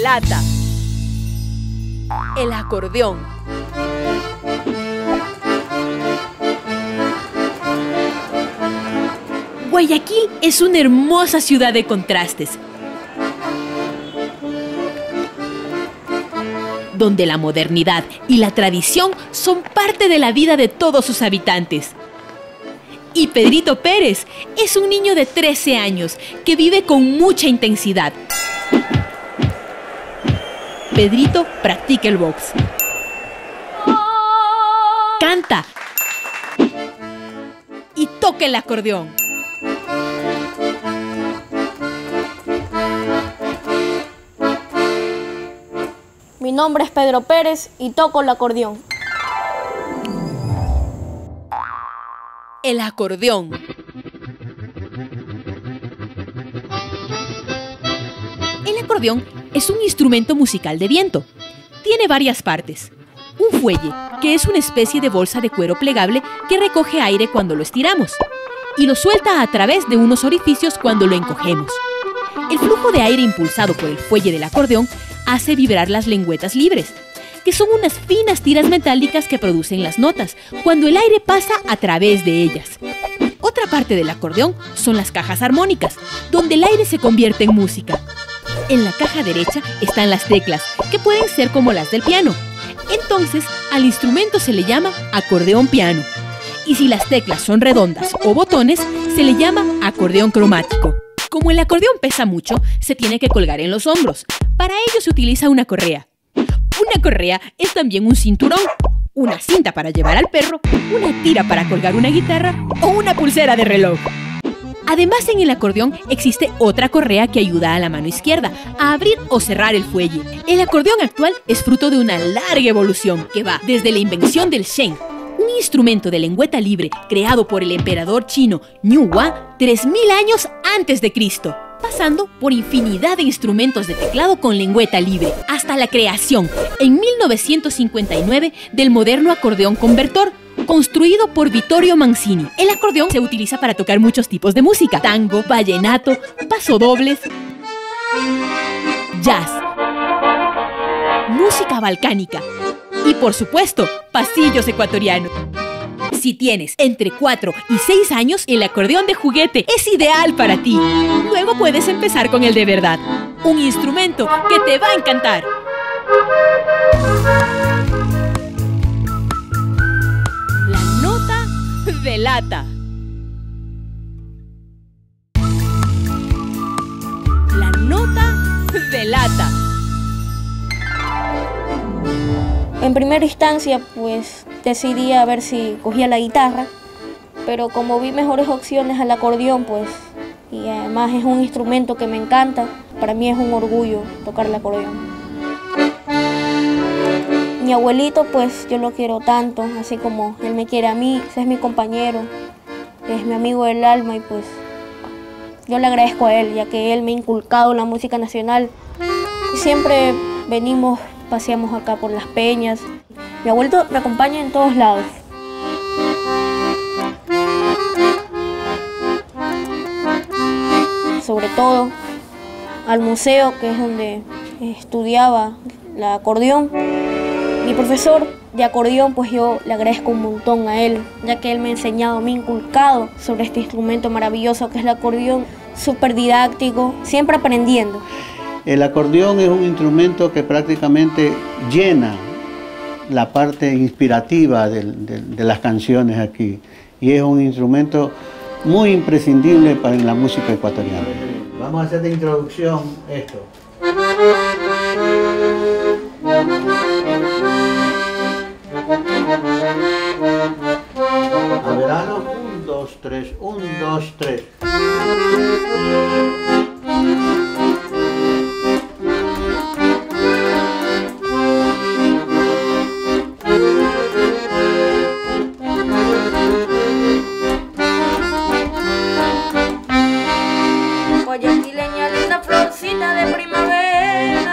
lata. El acordeón. Guayaquil es una hermosa ciudad de contrastes, donde la modernidad y la tradición son parte de la vida de todos sus habitantes. Y Pedrito Pérez es un niño de 13 años que vive con mucha intensidad. Pedrito practica el box, canta y toca el acordeón. Mi nombre es Pedro Pérez y toco el acordeón. El acordeón. El acordeón es un instrumento musical de viento. Tiene varias partes. Un fuelle, que es una especie de bolsa de cuero plegable que recoge aire cuando lo estiramos y lo suelta a través de unos orificios cuando lo encogemos. El flujo de aire impulsado por el fuelle del acordeón hace vibrar las lengüetas libres, que son unas finas tiras metálicas que producen las notas cuando el aire pasa a través de ellas. Otra parte del acordeón son las cajas armónicas, donde el aire se convierte en música. En la caja derecha están las teclas, que pueden ser como las del piano. Entonces, al instrumento se le llama acordeón piano. Y si las teclas son redondas o botones, se le llama acordeón cromático. Como el acordeón pesa mucho, se tiene que colgar en los hombros. Para ello se utiliza una correa. Una correa es también un cinturón, una cinta para llevar al perro, una tira para colgar una guitarra o una pulsera de reloj. Además, en el acordeón existe otra correa que ayuda a la mano izquierda a abrir o cerrar el fuelle. El acordeón actual es fruto de una larga evolución que va desde la invención del sheng, un instrumento de lengüeta libre creado por el emperador chino Nü Wa 3000 años antes de Cristo, pasando por infinidad de instrumentos de teclado con lengüeta libre, hasta la creación, en 1959, del moderno acordeón convertor, construido por Vittorio Mancini. El acordeón se utiliza para tocar muchos tipos de música: tango, vallenato, pasodobles, jazz, música balcánica y, por supuesto, pasillos ecuatorianos. Si tienes entre 4 y 6 años, el acordeón de juguete es ideal para ti. Luego puedes empezar con el de verdad, un instrumento que te va a encantar. La nota de lata. La nota de lata. En primera instancia, pues decidí a ver si cogía la guitarra, pero como vi mejores opciones al acordeón, pues, y además es un instrumento que me encanta, para mí es un orgullo tocar el acordeón. Mi abuelito, pues yo lo quiero tanto, así como él me quiere a mí, ese es mi compañero, es mi amigo del alma, y pues yo le agradezco a él, ya que él me ha inculcado la música nacional. Y siempre venimos, paseamos acá por las peñas. Mi abuelito me acompaña en todos lados. Sobre todo al museo, que es donde estudiaba el acordeón. Mi profesor de acordeón, pues yo le agradezco un montón a él, ya que él me ha enseñado, me ha inculcado sobre este instrumento maravilloso que es el acordeón, súper didáctico, siempre aprendiendo. El acordeón es un instrumento que prácticamente llena la parte inspirativa de las canciones aquí, y es un instrumento muy imprescindible para la música ecuatoriana. Vamos a hacer de introducción esto. A verano, 1, 2, 3, 1, 2, 3. Guayaquileña, linda florcita de primavera,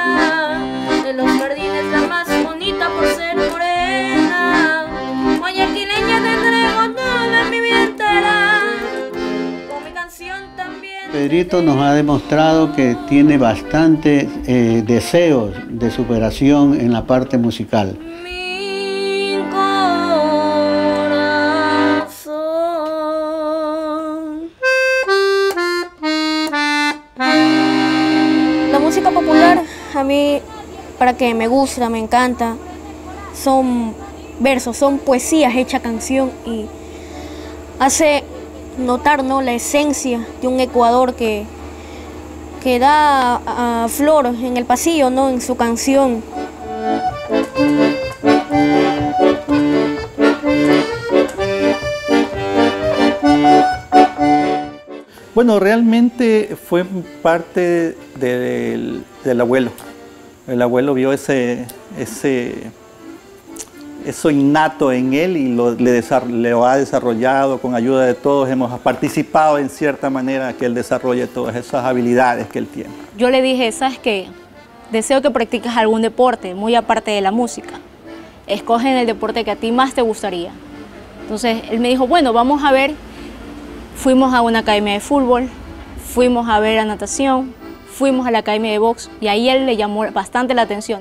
Joselito nos ha demostrado que tiene bastante deseos de superación en la parte musical. Mi corazón. La música popular a mí, para que me gusta, me encanta, son versos, son poesías hechas canción y hace notar, ¿no?, la esencia de un Ecuador que da a flor en el pasillo, ¿no?, en su canción. Bueno, realmente fue parte del abuelo. El abuelo vio eso innato en él y lo ha desarrollado con ayuda de todos. Hemos participado en cierta manera que él desarrolle todas esas habilidades que él tiene. Yo le dije, ¿sabes qué? Deseo que practiques algún deporte, muy aparte de la música. Escoge el deporte que a ti más te gustaría. Entonces él me dijo, bueno, vamos a ver. Fuimos a una academia de fútbol, fuimos a ver a natación, fuimos a la academia de box y ahí él le llamó bastante la atención.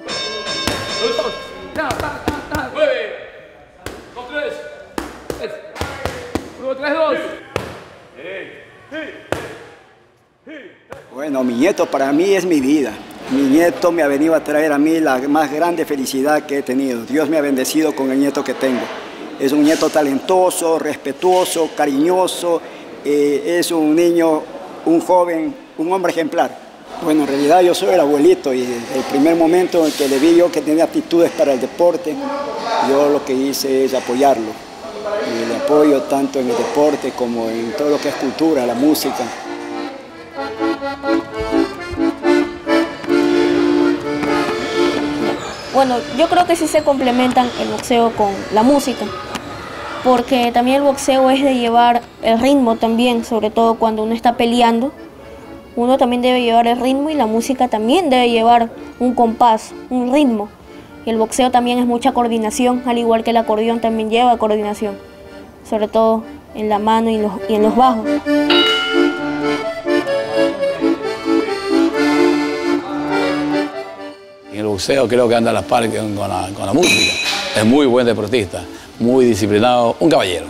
Bueno, mi nieto para mí es mi vida. Mi nieto me ha venido a traer a mí la más grande felicidad que he tenido. Dios me ha bendecido con el nieto que tengo. Es un nieto talentoso, respetuoso, cariñoso, es un niño, un joven, un hombre ejemplar. Bueno, en realidad yo soy el abuelito y el primer momento en que le vi yo que tenía aptitudes para el deporte, yo lo que hice es apoyarlo. Y le apoyo tanto en el deporte como en todo lo que es cultura, la música. Bueno, yo creo que sí se complementan el boxeo con la música, porque también el boxeo es de llevar el ritmo también, sobre todo cuando uno está peleando. Uno también debe llevar el ritmo y la música también debe llevar un compás, un ritmo. Y el boxeo también es mucha coordinación, al igual que el acordeón también lleva coordinación, sobre todo en la mano y en los bajos. En el boxeo creo que anda a las par con la música. Es muy buen deportista, muy disciplinado, un caballero.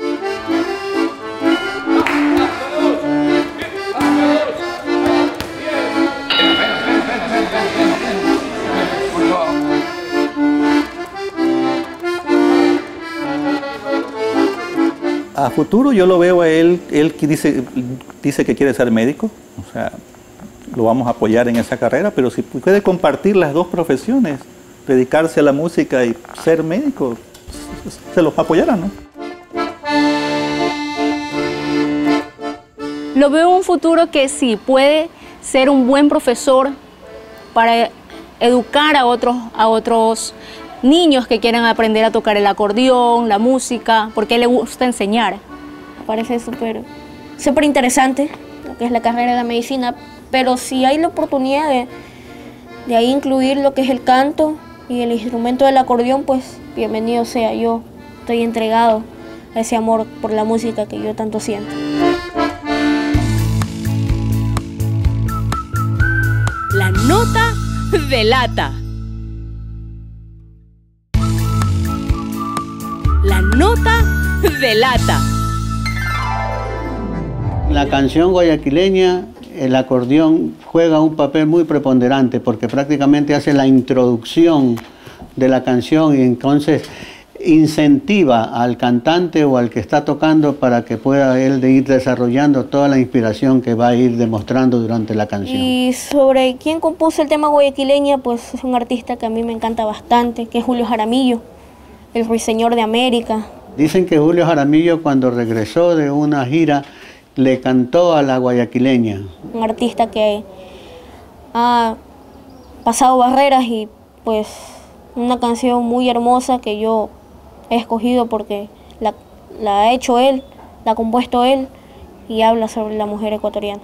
A futuro yo lo veo a él que dice que quiere ser médico, o sea, lo vamos a apoyar en esa carrera, pero si puede compartir las dos profesiones, dedicarse a la música y ser médico, se los apoyará, ¿no? Lo veo en un futuro que sí, puede ser un buen profesor para educar a otros niños que quieran aprender a tocar el acordeón, la música, porque a él le gusta enseñar. Me parece súper interesante lo que es la carrera de la medicina, pero si hay la oportunidad de ahí incluir lo que es el canto y el instrumento del acordeón, pues bienvenido sea. Yo estoy entregado a ese amor por la música que yo tanto siento. La nota de lata. La nota de lata. La canción guayaquileña, el acordeón juega un papel muy preponderante porque prácticamente hace la introducción de la canción y entonces incentiva al cantante o al que está tocando para que pueda él de ir desarrollando toda la inspiración que va a ir demostrando durante la canción. Y sobre quién compuso el tema guayaquileña, pues es un artista que a mí me encanta bastante, que es Julio Jaramillo, el ruiseñor de América. Dicen que Julio Jaramillo cuando regresó de una gira le cantó a la guayaquileña. Un artista que ha pasado barreras y pues una canción muy hermosa que yo he escogido porque la ha hecho él, la ha compuesto él y habla sobre la mujer ecuatoriana.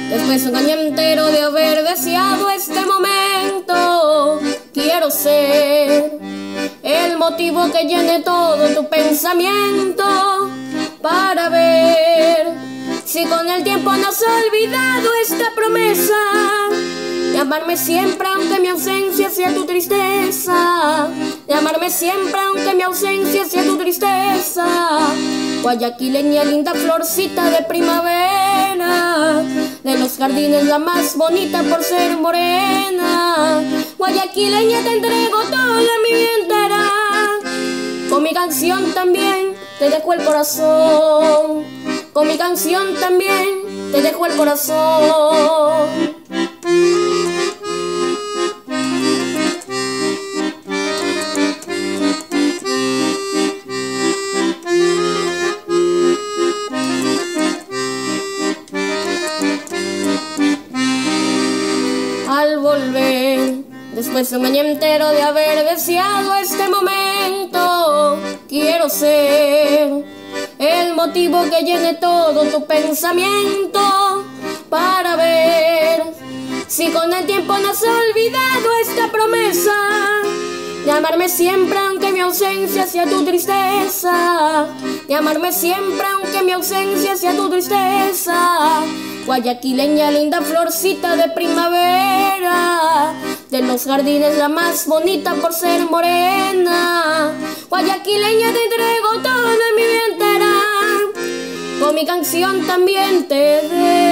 Después de un año entero de haber deseado este momento, quiero ser el motivo que llene todo tu pensamiento, para ver si con el tiempo no has olvidado esta promesa de amarme siempre aunque mi ausencia sea tu tristeza, de amarme siempre aunque mi ausencia sea tu tristeza. Guayaquileña, linda florcita de primavera, de los jardines la más bonita por ser morena. Guayaquileña, te entrego toda mi vida entera, con mi canción también te dejo el corazón, con mi canción también te dejo el corazón. Al volver, después de un año entero de haber deseado este momento, quiero ser el motivo que llene todo tu pensamiento, para ver si con el tiempo no has olvidado esta promesa de amarme siempre aunque mi ausencia sea tu tristeza, de amarme siempre aunque mi ausencia sea tu tristeza. Guayaquileña, linda florcita de primavera, de los jardines la más bonita por ser morena. Guayaquileña, te entrego toda mi vida entera, con mi canción también te dejo